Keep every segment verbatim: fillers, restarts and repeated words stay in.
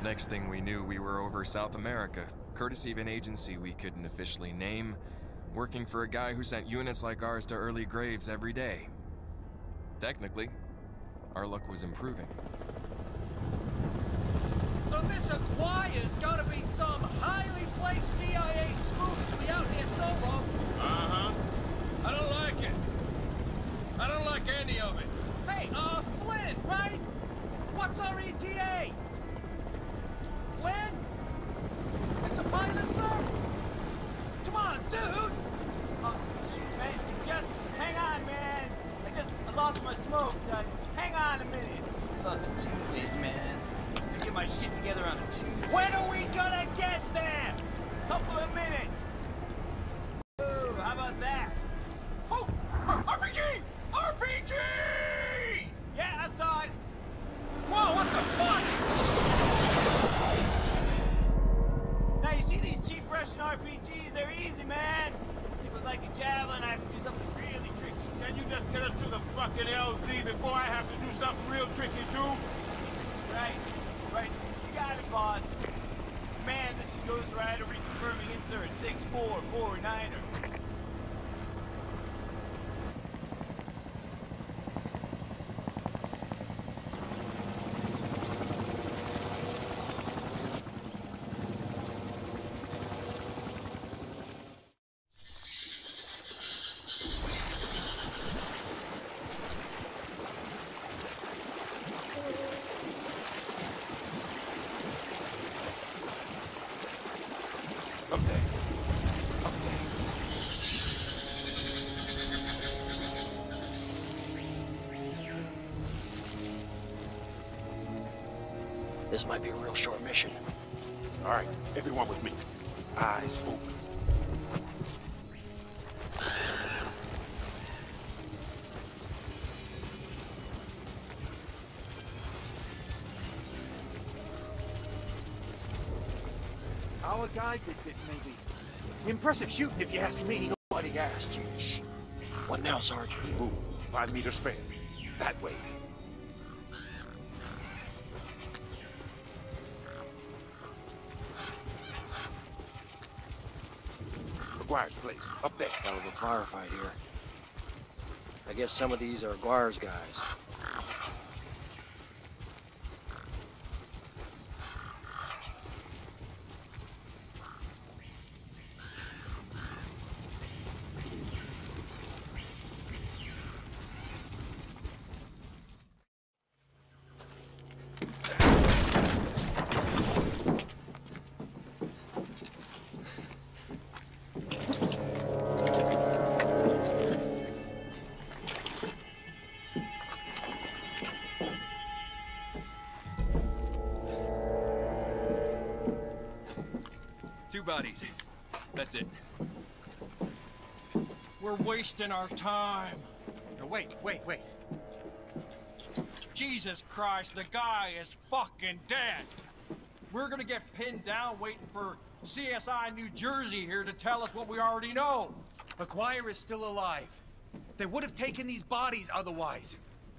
Next thing we knew, we were over South America, courtesy of an agency we couldn't officially name, working for a guy who sent units like ours to early graves every day. Technically, our luck was improving. So this Aguirre's gotta be some highly placed C I A spook to be out here solo. Uh-huh. I don't like it. I don't like any of it. Hey, uh, Flynn, right? What's our E T A? Flynn? Mister Pilot, sir? Come on, dude! Uh, shoot, man. Just hang on, man. I just I lost my smoke, son. Hang on a minute. Fuck Tuesdays, man. I get my shit together on a Tuesday. When are we gonna get there? Couple of minutes. Ooh, how about that? Oh! R P G! R P G! Yeah, I saw it. Whoa, what the fuck? Now you see these cheap Russian R P Gs, they're easy, man. If it's like a javelin, I have to do something really tricky. Can you just get us to the fucking L Z before I have to do something real tricky, too? Right, right. You got it, boss. Man, this is Ghost Rider reconfirming insert six four four niner. Up there. Up there. This might be a real short mission. All right, everyone with me. Eyes open. Our guy did this, maybe. Impressive shooting, if you ask me. Nobody asked you. Shh. What now, Sergeant? We move. Five meters spare. That way. McGuire's place. Up there. Hell of a firefight here. I guess some of these are Aguirre's guys. Two bodies. That's it. We're wasting our time. No, wait, wait, wait. Jesus Christ, the guy is fucking dead. We're gonna get pinned down waiting for C S I New Jersey here to tell us what we already know. Aguirre is still alive. They would have taken these bodies otherwise.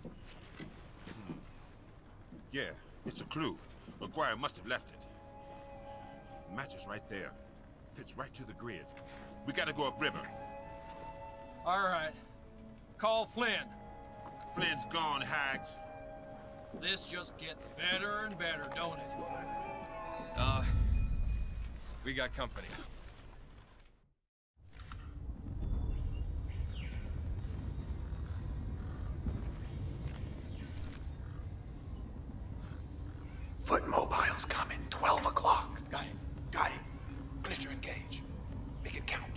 Yeah, it's a clue. McGuire must have left it. Matches right there. Fits right to the grid. We gotta go upriver. All right. Call Flynn. Flynn's gone, hags. This just gets better and better, don't it? Uh, we got company. Foot mobile's coming. Twelve o'clock. Got it. Got it. Blister engage. Make it count.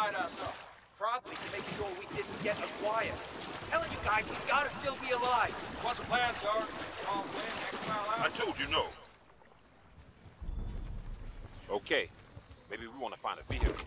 light us up? Probably to make sure we didn't get acquired. Telling you guys, we gotta still be alive. What's the plan, Sarge? Long way, next mile I out? told you no. Okay, maybe we want to find a vehicle.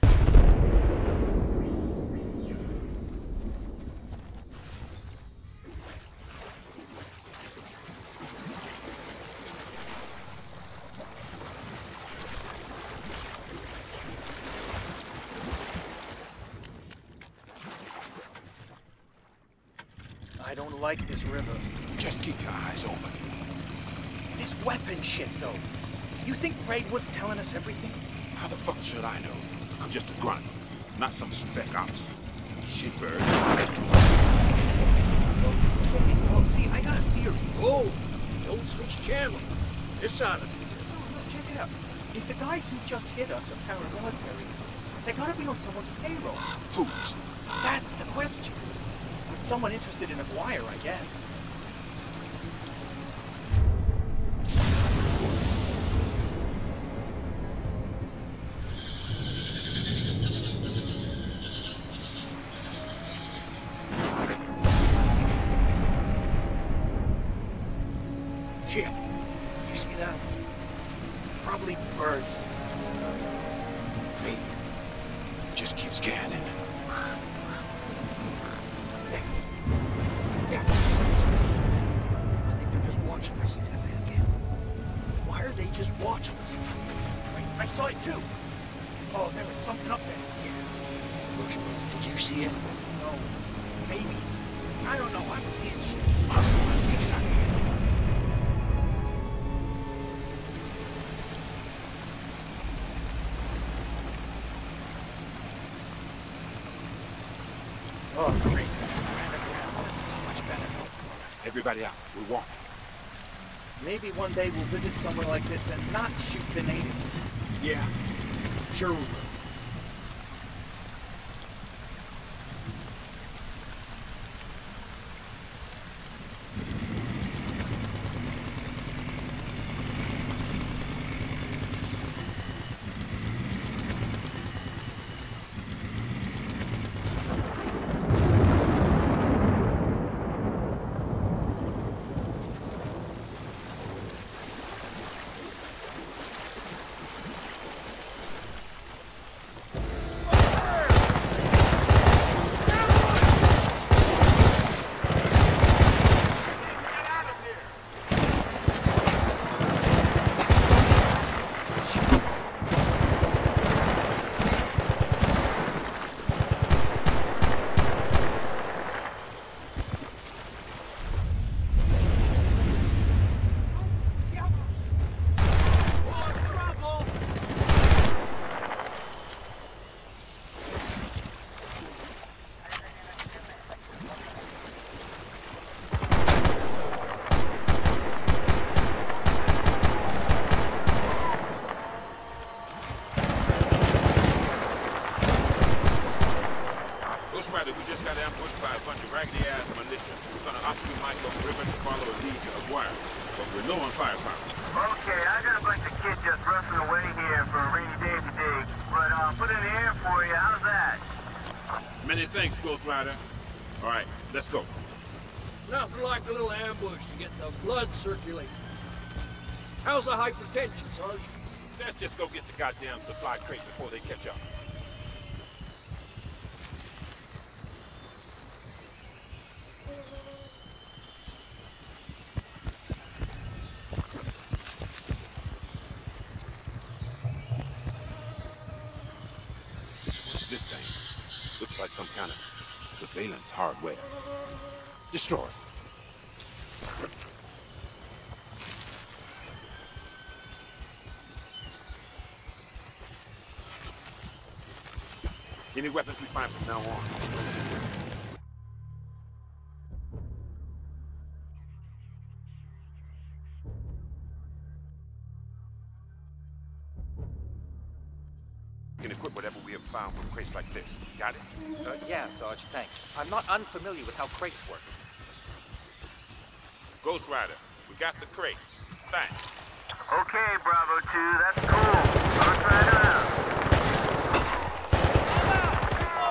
I don't like this river. Just keep your eyes open. This weapon shit, though. You think Braidwood's telling us everything? How the fuck should I know? I'm just a grunt, not some spec ops. Shitbird. Let's do it. Okay, well, see, I got a theory. Oh, don't switch channel. This side of it. No, no, check it out. If the guys who just hit us are paramilitaries, they gotta be on someone's payroll. Who's? That's the question. Someone interested in Aguirre, I guess. Shit. Did you see that? Probably birds. Maybe. Just keep scanning. Yeah. I think they're just watching us. Why are they just watching us? Wait, I saw it too. Oh, there was something up there. Bushman, did you see it? No. Maybe. I don't know. I'm seeing shit. Let's get out of here. Oh, great. That's so much better. Everybody out. We're walking. Maybe one day we'll visit somewhere like this and not shoot the natives. Yeah. Sure we will. Many thanks, Ghost Rider. All right, let's go. Nothing like a little ambush to get the blood circulating. How's the hypertension, Sarge? Let's just go get the goddamn supply crate before they catch up. What's this thing? Looks like some kind of surveillance hardware. Destroy it. Any weapons we find from now on. We can equip whatever we have found from crates like this. Got it? Uh, yeah, Sarge, thanks. I'm not unfamiliar with how crates work. Ghost Rider, we got the crate. Thanks. Okay, Bravo two, that's cool. Ghost Rider out.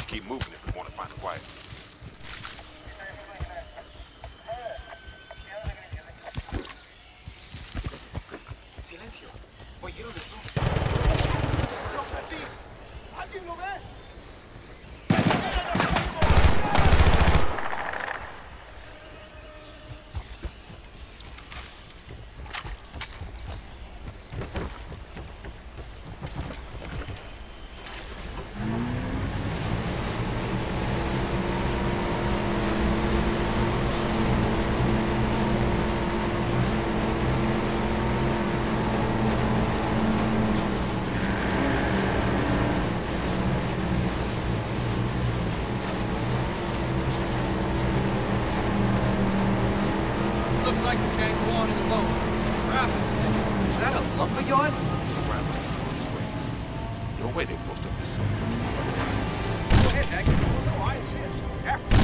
keep moving if we want to find the wire. Silencio. Oyeron el zoom. ¿Alguien lo ve? Looks like we can't go on in the boat. Traffic. Is that a lumber yard? O'Guire must have gone this way. No way they posted this so much. Go ahead, Hank. No, I insist. After